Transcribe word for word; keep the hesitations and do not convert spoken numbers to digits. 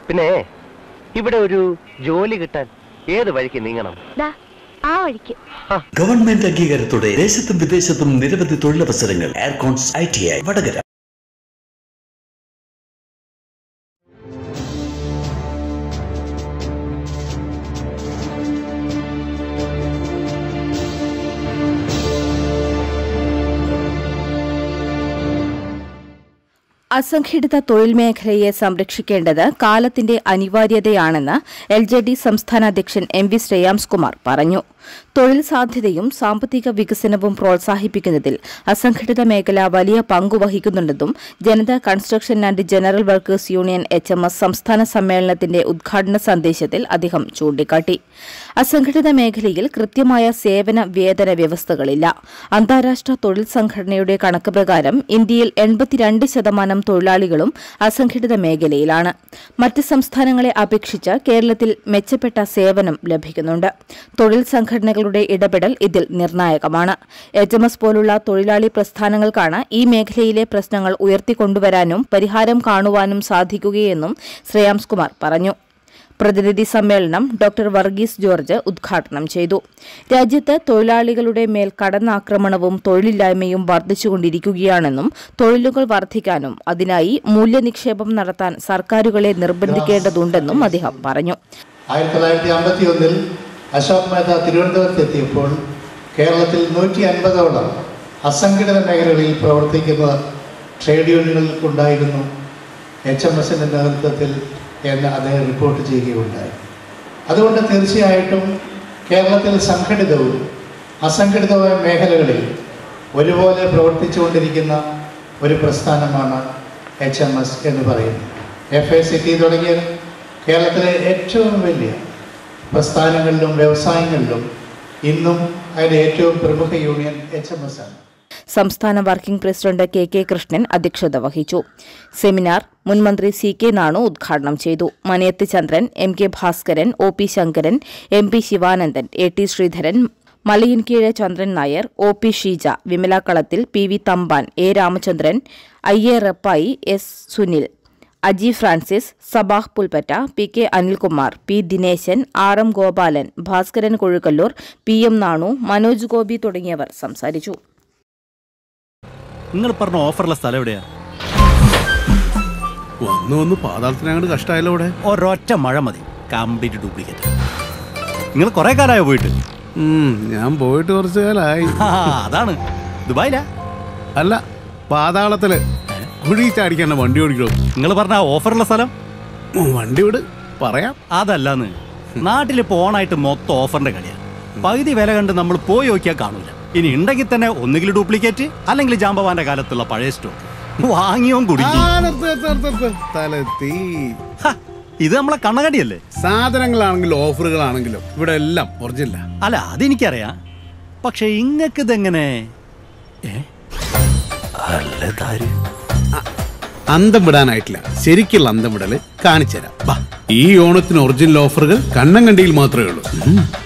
പിന്നെ ഇവിടെ ഒരു ജോലി കിട്ടാൻ ഏത് വഴിക്ക് നീങ്ങണം? ആ വഴിക്ക്. ഗവൺമെന്റ് അംഗീകാരത്തോടെ ദേശത്തും വിദേശത്തും നിരവധി തൊഴിലവസരങ്ങൾ. Aircons I T I Vadakara. അസംഘടിത തൊഴിൽ മേഖലയെ സംരക്ഷിക്കേണ്ടത് കാലത്തിന്റെ അനിവാര്യതയാണെന്ന് എൽ ജെ ഡി സംസ്ഥാന അധ്യക്ഷൻ എം വി ശ്രേയാംസ്കുമാർ പറഞ്ഞു. തൊഴിൽ സാധ്യതയും സാമ്പത്തിക വികസനവും പ്രോത്സാഹിപ്പിക്കുന്നതിൽ അസംഘടിത മേഖല വലിയ പങ്കുവഹിക്കുന്നുണ്ടെന്നും Janata construction and general workers union H M S സംസ്ഥാന സമ്മേളനത്തിന്റെ ഉദ്ഘാടന സന്ദേശത്തിൽ അദ്ദേഹം ചൂണ്ടിക്കാട്ടി. അസംഘടിത മേഖലയിൽ കൃത്യമായ സേവന വേതന വ്യവസ്ഥകളില്ല. അന്താരാഷ്ട്ര തൊഴിൽ സംഘടനയുടെ കണക്ക് പ്രകാരം ഇന്ത്യയിൽ എൺപത്തിരണ്ട് ശതമാനം തൊഴിലാളികളും അസംഘടിത മേഖലയിലാണ്. മറ്റ് സംസ്ഥാനങ്ങളെ അപേക്ഷിച്ച് കേരളത്തിൽ മെച്ചപ്പെട്ട സേവനം ലഭിക്കുന്നുണ്ട്. തൊഴിൽ സംഘടനകളുടെ ഇടപെടൽ ഇതിൽ നിർണായകമാണ്. എച്ച് എം എസ് പോലുള്ള തൊഴിലാളി പ്രസ്ഥാനങ്ങൾക്കാണ് ഈ മേഖലയിലെ പ്രശ്നങ്ങൾ ഉയർത്തിക്കൊണ്ടുവരാനും പരിഹാരം കാണുവാനും സാധിക്കുകയെന്നും ശ്രേയാംസ്കുമാർ പറഞ്ഞു. പ്രതിനിധി സമ്മേളനം ഡോക്ടർ വർഗീസ് ജോർജ് ഉദ്ഘാടനം ചെയ്തു. രാജ്യത്ത് തൊഴിലാളികളുടെ മേൽ കടന്നാക്രമണവും തൊഴിലില്ലായ്മയും വർദ്ധിച്ചുകൊണ്ടിരിക്കുകയാണെന്നും തൊഴിലുകൾ വർദ്ധിക്കാനും അതിനായി മൂല്യനിക്ഷേപം നടത്താൻ സർക്കാരുകളെ നിർബന്ധിക്കേണ്ടതുണ്ടെന്നും അദ്ദേഹം പറഞ്ഞു. ആയിരത്തി തൊള്ളായിരത്തി അമ്പത്തി ഒന്നിൽ അശോക് മേത്ത തിരുവനന്തപുരത്തെത്തിയപ്പോൾ കേരളത്തിൽ നൂറ്റി അൻപതോളം അസംഘടിത മേഖലകളിൽ പ്രവർത്തിക്കുന്ന ട്രേഡ് യൂണിയനുകൾക്കുണ്ടായിരുന്നു എച്ച് എം എസിൻ്റെ നേതൃത്വത്തിൽ എന്ന് അദ്ദേഹം റിപ്പോർട്ട് ചെയ്യുകയുണ്ടായി. അതുകൊണ്ട് തീർച്ചയായിട്ടും കേരളത്തിൽ സംഘടിതവും അസംഘടിതവുമായ മേഖലകളിൽ ഒരുപോലെ പ്രവർത്തിച്ചുകൊണ്ടിരിക്കുന്ന ഒരു പ്രസ്ഥാനമാണ് എച്ച് എം എസ് എന്ന് പറയുന്നത്. എഫ് എ സി ടി തുടങ്ങിയ കേരളത്തിലെ ഏറ്റവും വലിയ പ്രസ്ഥാനങ്ങളിലും വ്യവസായങ്ങളിലും ഇന്നും അതിൻ്റെ ഏറ്റവും പ്രമുഖ യൂണിയൻ എച്ച് എം എസ് ആണ്. സംസ്ഥാന working president K K Krishnan അധ്യക്ഷത വഹിച്ചു. സെമിനാർ മുൻമന്ത്രി സി കെ നാണു ഉദ്ഘാടനം ചെയ്തു. Manayath Chandran, M K Bhaskaran, O P Sankaran, M P Sivanandan, A T Sreedharan, Malayinkeezhu Chandran Nair, O P Sheeja, Vimala Kalathil, P V Thampan, A Ramachandran, I A Rappai, S Sunil, Aji Francis, Sabah Pulpatta, P K Anilkumar, P Dineshan, R M Gopalan, Bhaskaran Kozhukkallur, P M Nanu, Manoj Gopi തുടങ്ങിയവർ സംസാരിച്ചു. നിങ്ങൾ പറഞ്ഞ ഓഫറുള്ള സ്ഥലം എവിടെയാ? വന്നു വന്ന് പാതാളത്തിനങ്ങോട്ട് കഷ്ടമായല്ലോ. ഇവിടെ ഒരൊറ്റ മഴ മതി, കംപ്ലീറ്റ് ഡ്യൂപ്ലിക്കേറ്റ്. നിങ്ങൾ കുറെ കാലമായോ പോയിട്ട്? ഞാൻ പോയിട്ട് കുറച്ച് കാലമായി. അതാണ് ദുബായിലാ? അല്ല, പാതാളത്തില് കുഴി ചാടിക്കാണ് വണ്ടി ഓടിക്കോ. നിങ്ങൾ പറഞ്ഞ ഓഫറുള്ള സ്ഥലം വണ്ടി വിട് പറയാം. അതല്ലാന്ന്, നാട്ടില് പോണായിട്ട് മൊത്തം ഓഫറിന്റെ കളിയാണ്. പകുതി വില കണ്ട് നമ്മൾ പോയി നോക്കിയാൽ കാണൂല. ഇനി ഉണ്ടെങ്കിൽ തന്നെ ഒന്നുകിൽ ഡ്യൂപ്ലിക്കേറ്റ് അല്ലെങ്കിൽ ജാമ്പവാന്റെ കാലത്തുള്ള പഴയ സ്റ്റോക്ക് വാങ്ങിയോ കുടിക്കും. ഇത് നമ്മളെ കണ്ണകടിയല്ലേ? സാധനങ്ങളാണെങ്കിലും ഓഫറുകളാണെങ്കിലും ഇവിടെ എല്ലാം ഒറിജിനലാ. അല്ല, അതെനിക്കറിയാം. പക്ഷെ ഇങ്ങക്ക് ഇതെങ്ങനെ? അന്തം വിടാനായിട്ടില്ല. ശരിക്കുള്ള അന്തം വിടല് കാണിച്ചു തരാം. ഈ ഓണത്തിന് ഒറിജിനൽ ഓഫറുകൾ കണ്ണങ്കണ്ടിയിൽ മാത്രമേ ഉള്ളൂ.